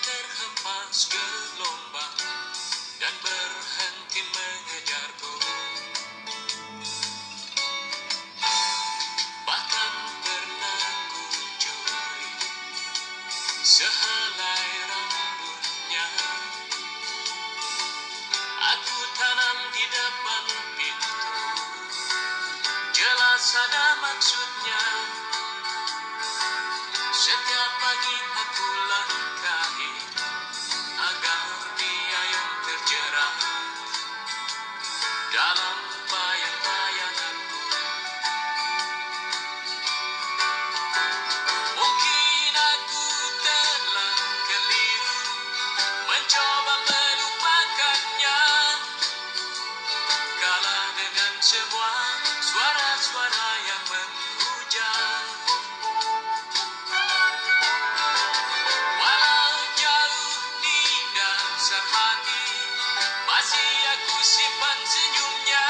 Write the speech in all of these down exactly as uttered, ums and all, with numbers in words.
terhempas gelombang dan berhenti mengejarku. Bahkan pernah ku curi sehelai rambutnya. Aku tanam di depan pintu, jelas ada maksudnya. Setiap pagi aku langkahi agar dia yang terjerat dalam bayang-bayanganku. Mungkin aku telah keliru mencoba melupakannya, kalah dengan semua suara-suara yang menghujat. Walau jauh di dasar hati, masih aku simpan senyumnya.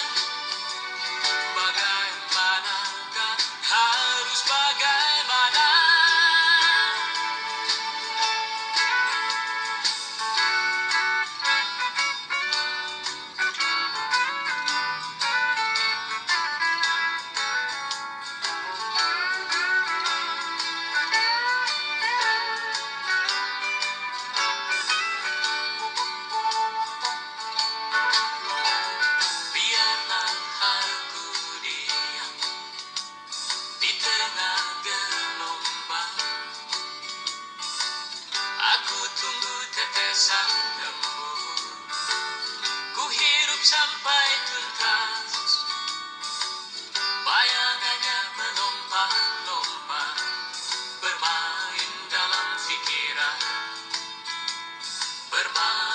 Bagaimanakah, harus bagaimana? Biarlah aku diam di tengah gelombang. Aku tunggu tetesan embun, ku hirup sampai tuntas. Bayangannya melompat-lompat, bermain dalam pikiran, bermain